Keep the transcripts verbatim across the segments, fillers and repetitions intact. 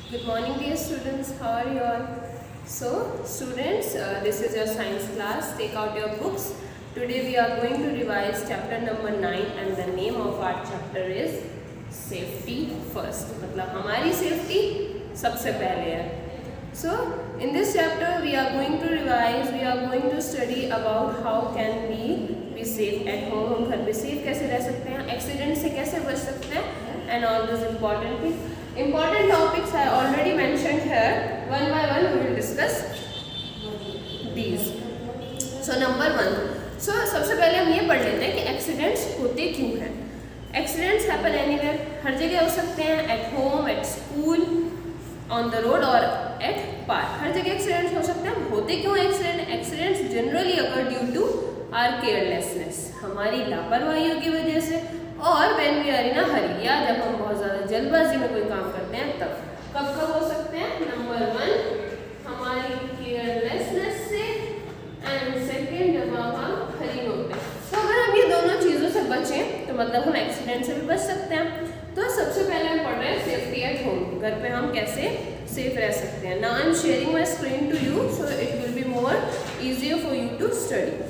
Good morning, dear students. How are you all? So, students, uh, this is your science class. Take out your books. Today we are going to revise chapter number nine, and the name of our chapter is safety first. मतलब हमारी safety सबसे पहले है. So, in this chapter we are going to revise. We are going to study about how can we be safe at home. हम घर पे safe कैसे रह सकते हैं? Accident से कैसे बच सकते हैं? And all those important things. Important topics I already mentioned here. One by one we will discuss these. So number one. So सबसे पहले हम ये पढ़ लेते हैं कि accidents होते क्यों हैं. Accidents happen anywhere. हर जगह हो सकते हैं. At home, at school, on the road और at park. हर जगह accidents हो सकते हैं. होते क्यों accident? Accidents generally occur due to our carelessness. हमारी लापरवाहियों की वजह से और when we are in a hurry, या जब हम बहुत ज़्यादा जल्दबाजी में कोई काम करते हैं तब. कब कब हो सकते हैं? नंबर वन हमारी केयरलेसनेस से, एंड सेकेंड जब हम हरी होते हैं. तो अगर हम ये दोनों चीज़ों से बचें तो मतलब हम एक्सीडेंट से भी बच सकते हैं. तो सबसे पहले हम पढ़ रहे हैं सेफ्टी एट होम. घर पे हम कैसे सेफ रह सकते हैं. Now I am sharing my screen to you so it will be more easier for you to study.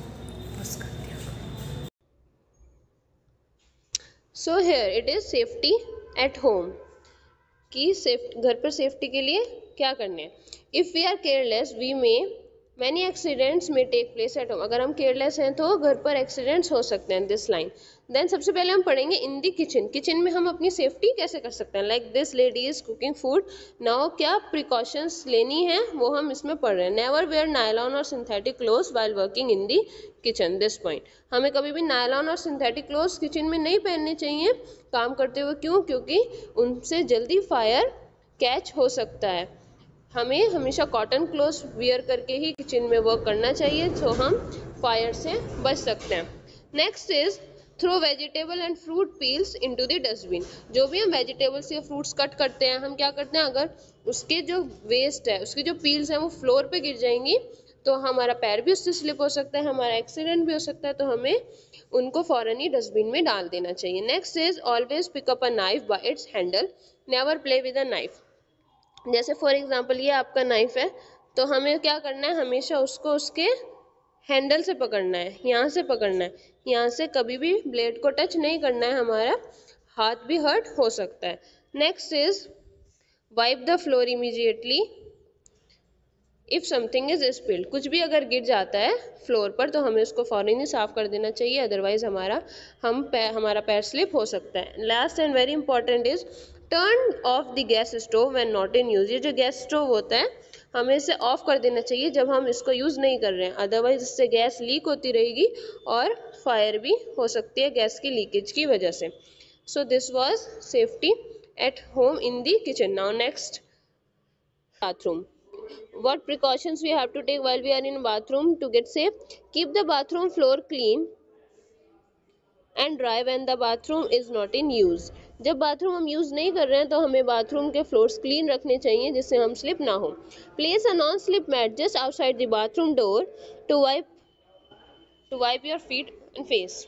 So here it is safety at home. कि सेफ घर पर सेफ्टी के लिए क्या करने हैं. If we are careless we may many accidents may take place at home. अगर हम केयरलेस हैं तो घर पर एक्सीडेंट्स हो सकते हैं. This line. देन सबसे पहले हम पढ़ेंगे इन दी किचन. किचन में हम अपनी सेफ्टी कैसे कर सकते हैं. Like this lady is cooking food. Now क्या प्रिकॉशंस लेनी है वो हम इसमें पढ़ रहे हैं. नेवर वेयर नायलॉन और synthetic clothes while working in the kitchen. This point. हमें कभी भी नायलॉन और सिंथेटिक क्लोथ्स किचन में नहीं पहनने चाहिए काम करते हुए. क्यों? क्योंकि उनसे जल्दी फायर कैच हो सकता है. हमें हमेशा कॉटन क्लोथ्स वियर करके ही किचन में वर्क करना चाहिए तो हम फायर से बच सकते हैं. Next is throw vegetable and fruit peels into the dustbin. जो भी हम वेजिटेबल्स या फ्रूट्स कट करते हैं हम क्या करते हैं, अगर उसके जो वेस्ट है उसकी जो पील्स हैं वो फ्लोर पे गिर जाएंगी तो हमारा पैर भी उससे स्लिप हो सकता है, हमारा एक्सीडेंट भी हो सकता है. तो हमें उनको फौरन ही डस्टबिन में डाल देना चाहिए. Next is always pick up a knife by its handle. Never play with a knife. जैसे फॉर एग्जांपल ये आपका नाइफ है तो हमें क्या करना है, हमेशा उसको उसके हैंडल से पकड़ना है, यहाँ से पकड़ना है. यहाँ से कभी भी ब्लेड को टच नहीं करना है, हमारा हाथ भी हर्ट हो सकता है. Next is wipe the floor immediately if something is spilled. कुछ भी अगर गिर जाता है फ्लोर पर तो हमें उसको फौरन ही साफ कर देना चाहिए, अदरवाइज हमारा हम पैर हमारा पैर स्लिप हो सकता है. Last and very important is turn off the gas stove when not in use. ये जो गैस स्टोव होता है हमें इसे ऑफ कर देना चाहिए जब हम इसको यूज़ नहीं कर रहे हैं, अदरवाइज इससे गैस लीक होती रहेगी और फायर भी हो सकती है गैस की लीकेज की वजह से. So this was safety at home in the kitchen. Now next, bathroom. What precautions we have to take while we are in bathroom to get safe? Keep the bathroom floor clean and dry when the bathroom is not in use. जब bathroom हम use नहीं कर रहे हैं तो हमें bathroom के floors clean रखने चाहिए जिससे हम स्लिप ना हो. Place a non slip mat just outside the bathroom door to wipe to wipe your feet and face.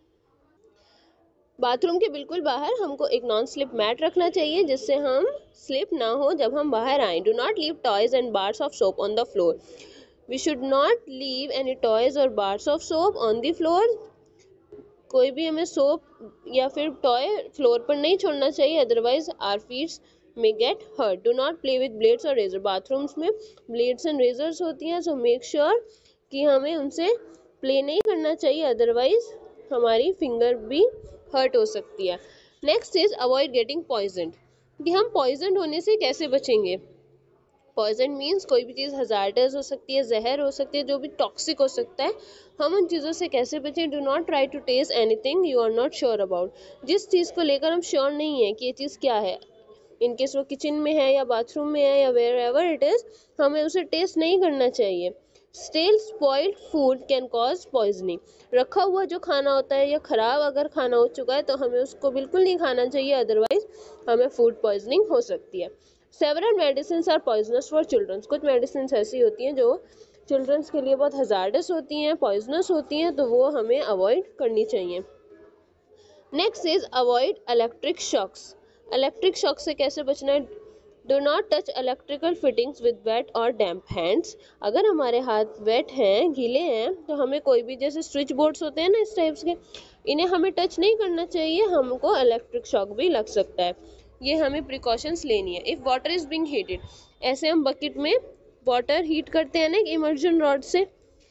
Bathroom के बिल्कुल बाहर हमको एक नॉन स्लिप मैट रखना चाहिए जिससे हम स्लिप ना हो जब हम बाहर आएँ. Do not leave toys and bars of soap on the floor. We should not leave any toys और bars of soap on the floor. कोई भी हमें सोप या फिर टॉय फ्लोर पर नहीं छोड़ना चाहिए, otherwise our feets may get hurt. Do not play with blades और रेजर. बाथरूम्स में ब्लेड्स एंड रेजर्स होती हैं, सो मेक श्योर कि हमें उनसे प्ले नहीं करना चाहिए, अदरवाइज हमारी फिंगर भी हर्ट हो सकती है. Next is avoid getting poisoned. कि हम पॉइजन होने से कैसे बचेंगे. पॉइजन मीन्स कोई भी चीज़ हजार्डस हो सकती है, जहर हो सकती है, जो भी टॉक्सिक हो सकता है. हम उन चीज़ों से कैसे बचें. Do not try to taste anything you are not sure about. जिस चीज़ को लेकर हम श्योर नहीं है कि ये चीज़ क्या है, इनकेस वो किचन में है या बाथरूम में है या वेयर एवर इट इज़, हमें उसे टेस्ट नहीं करना चाहिए. Stale spoiled food can cause poisoning. रखा हुआ जो खाना होता है या ख़राब अगर खाना हो चुका है तो हमें उसको बिल्कुल नहीं खाना चाहिए, अदरवाइज हमें फूड पॉइजनिंग हो सकती है. Several medicine are poisonous for childrens. कुछ मेडिसिन ऐसी होती हैं जो चिल्ड्रंस के लिए बहुत हजार्डस होती हैं, पॉइजनस होती हैं, तो वो हमें अवॉइड करनी चाहिए. Next is avoid electric shocks. Electric shock से कैसे बचना है. Do not touch electrical fittings with wet और डैम्प हैंड्स। अगर हमारे हाथ वेट हैं, गीले हैं, तो हमें कोई भी, जैसे स्विच बोर्ड्स होते हैं ना इस टाइप्स के, इन्हें हमें टच नहीं करना चाहिए, हमको इलेक्ट्रिक शॉक भी लग सकता है। ये हमें प्रिकॉशंस लेनी है। If water is being heated, ऐसे हम बकेट में वाटर हीट करते हैं ना एक इमर्जन रॉड से,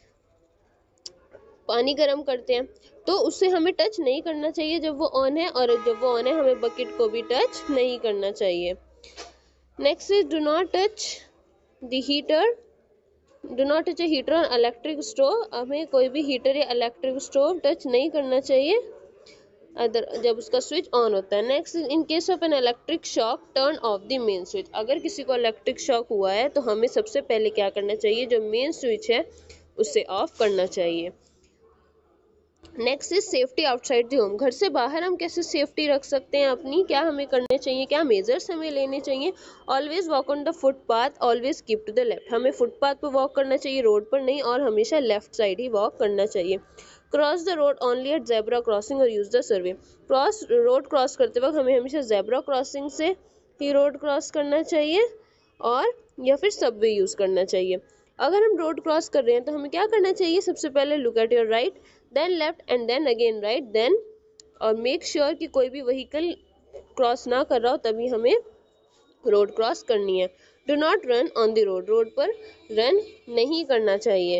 पानी गर्म करते हैं, तो उससे हमें टच नहीं करना चाहिए जब वो ऑन है, और जब वो ऑन है हमें बकेट को भी टच नहीं करना चाहिए। Next is do not touch the heater, do not touch a heater और इलेक्ट्रिक स्टोव। हमें कोई भी हीटर या इलेक्ट्रिक स्टोव टच नहीं करना चाहिए अदर जब उसका स्विच ऑन होता है। Next, in case of an electric shock turn off the main switch. अगर किसी को इलेक्ट्रिक शॉक हुआ है तो हमें सबसे पहले क्या करना चाहिए, जो मेन स्विच है उसे ऑफ करना चाहिए। Next is safety outside the home. घर से बाहर हम कैसे सेफ्टी रख सकते हैं अपनी, क्या हमें करने चाहिए, क्या मेजर्स हमें लेने चाहिए। Always walk on the footpath, always keep to the left. हमें फुटपाथ पर वॉक करना चाहिए, रोड पर नहीं, और हमेशा लेफ्ट साइड ही वॉक करना चाहिए। Cross the road only at zebra crossing और use the subway. Cross road cross करते वक्त हमें हमेशा जेब्रा क्रॉसिंग से ही रोड क्रॉस करना चाहिए, और या फिर सबवे यूज करना चाहिए। अगर हम रोड क्रॉस कर रहे हैं तो हमें क्या करना चाहिए, सबसे पहले look at your right, then left and then again right, then, और मेक श्योर कि कोई भी व्हीकल क्रॉस ना कर रहा हो, तभी हमें रोड क्रॉस करनी है। Do not run on the road, road पर रन नहीं करना चाहिए।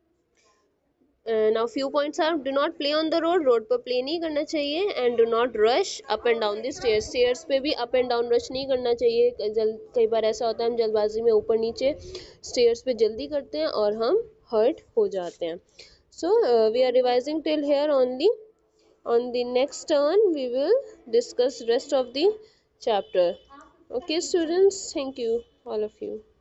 Now few points are, do not play on the road, road पर प्ले नहीं करना चाहिए, and do not rush up and down the stairs, stairs पे भी अप एंड डाउन रश नहीं करना चाहिए। जल कई बार ऐसा होता है हम जल्दबाजी में ऊपर नीचे स्टेयर्स पे जल्दी करते हैं और हम हर्ट हो जाते हैं। So we are revising till here only, on the next turn we will discuss rest of the chapter. Okay students, thank you all of you.